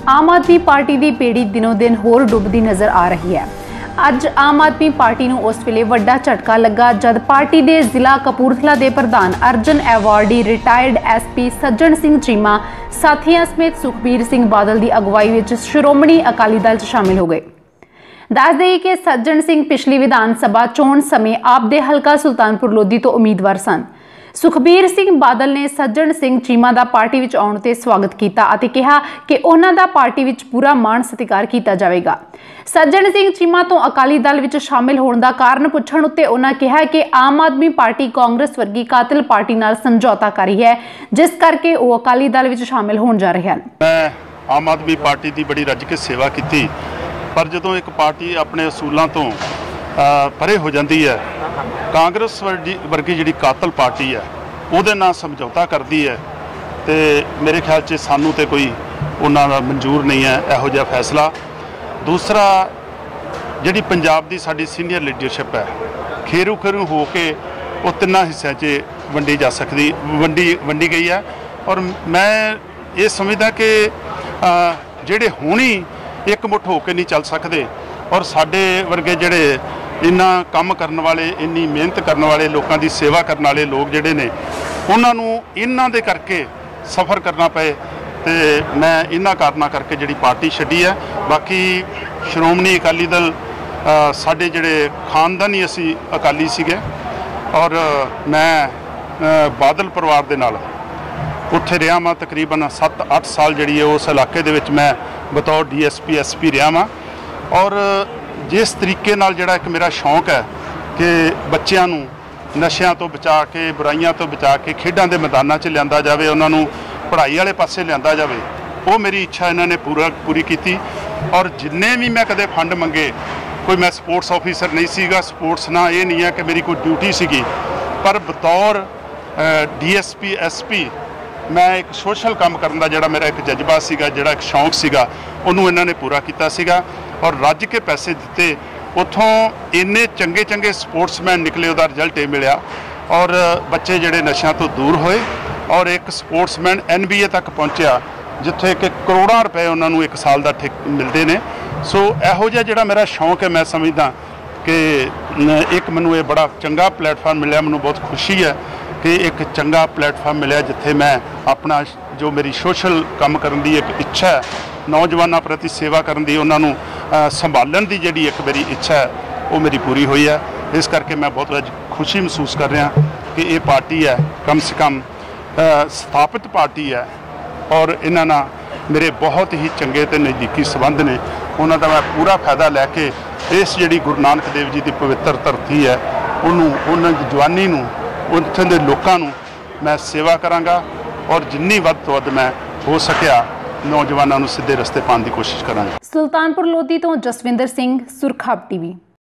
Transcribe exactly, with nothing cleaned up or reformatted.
आम आदमी पार्टी की बेड़ी दिनों दिन होर डुबदी नज़र आ रही है। अज आम आदमी पार्टी नूं उस वेले वड्डा झटका लगा जद पार्टी के जिला कपूरथला के प्रधान Arjan awardee retired S P Sajjan Singh Cheema साथियों समेत सुखबीर सिंह बादल की अगवाई विच श्रोमणी अकाली दल च शामिल हो गए। दस देईए कि सज्जन सिंह पिछली विधान सभा चोण समय आप दे हलका सुल्तानपुर लोधी तो उम्मीदवार सन। सुखबीर सिंह बादल ने सज्जन सिंह चीमा का पार्टी विच आउण ते स्वागत किया और कहा कि उन्हां दा पार्टी विच पूरा मान सत्कार किया जाएगा। सज्जन सिंह चीमा तो अकाली दल विच शामिल होने का कारण पुछण उत्ते उन्हां कहा कि आम आदमी पार्टी कांग्रेस वर्गी कातिल पार्टी नाल समझौता कर रही है, जिस करके वो अकाली दल विच शामिल होण जा रहे हैं। मैं आम आदमी पार्टी की बड़ी रज के सेवा की, पर जदों एक पार्टी अपने असूलों तो परे हो जाती है, कांग्रेस वर्गी जी कातल पार्टी है वो नाल समझौता करती है, तो मेरे ख्याल से सानू तो कोई उन्होंने मंजूर नहीं है यहो जिहा फैसला। दूसरा जी पंजाब की साडी सीनियर लीडरशिप है खेरू खेरू हो के वो तिना हिस्सों च वंडी जा सकती वंडी वंडी गई है। और मैं ये समझदा कि जिहड़े हुणी एक मुठ होकर नहीं चल सकते, और साडे वर्गे जिहड़े इन्ना काम करने वाले इन्नी मेहनत करने वाले लोगों की सेवा करने वाले लोग जिहड़े ने उन्होंने इन्हां दे करके सफ़र करना पे, तो मैं इन्हां कारणों करके जिहड़ी पार्टी छड्डी है। बाकी श्रोमणी अकाली दल साडे जिहड़े खानदानी असी अकाली सीगे, और मैं बादल परिवार दे नाल उत्थे रहा वां तकरीबन सत्त अठ साल जिहड़ी है उस इलाके दे विच मैं बतौर D S P S P रहा वां। और जिस तरीके नाल जिहड़ा एक मेरा शौक है कि बच्चों नूं नशियां तो बचा के बुराइयां तो बचा के खेडां दे मैदानां च लिआंदा जावे, उन्हां नूं पढ़ाई वाले पासे लिआंदा जावे, वो मेरी इच्छा इन्हां ने पूरा पूरी की। और जिन्ने भी मैं कदे फंड मंगे, कोई मैं स्पोर्ट्स ऑफिसर नहीं सीगा, स्पोर्ट्स ना ये नहीं है कि मेरी कोई ड्यूटी सीगी, पर बतौर D S P S P मैं एक सोशल काम करने का जिहड़ा मेरा एक जज्बा सीगा, जिहड़ा एक शौक सीगा, उन्होंने इन्होंने पूरा किया सीगा। और रज के पैसे दिते, उतों इन्ने चंगे चंगे स्पोर्ट्समैन निकले, उसका रिजल्ट ये मिलया, और बच्चे जिहड़े नशा तो दूर होए, और एक स्पोर्ट्समैन एन बी ए तक पहुँचा जिथे कि करोड़ों रुपए उन्होंने एक साल का ठेक मिलते हैं। सो यहो जिहा जिहड़ा मेरा शौक है, मैं समझदा कि एक मैनू ये बड़ा चंगा प्लेटफार्म मिलया, मैनू बहुत खुशी है कि एक चंगा प्लेटफार्म मिले जिथे मैं अपना जो मेरी सोशल काम करने की एक इच्छा है, नौजवानों प्रति सेवा करने की, उन्होंने संभालन की जी एक मेरी इच्छा है वो मेरी पूरी हुई है। इस करके मैं बहुत खुशी महसूस कर रहा कि ये पार्टी है कम से कम स्थापित पार्टी है, और इन्होंने मेरे बहुत ही चंगे तो नज़दीकी संबंध ने, उन्होंने मैं पूरा फायदा लैके इस जी गुरु नानक देव जी की पवित्र धरती है उन्होंने जवानी उत्थे दे लोगों मैं सेवा कराँगा, और जिन्नी वध तो वध मैं हो सकिया नौजवानों सीधे रस्ते पाने की कोशिश कराँगा। सुल्तानपुर लोधी तो जसविंदर सिंह, सुरखाब टीवी।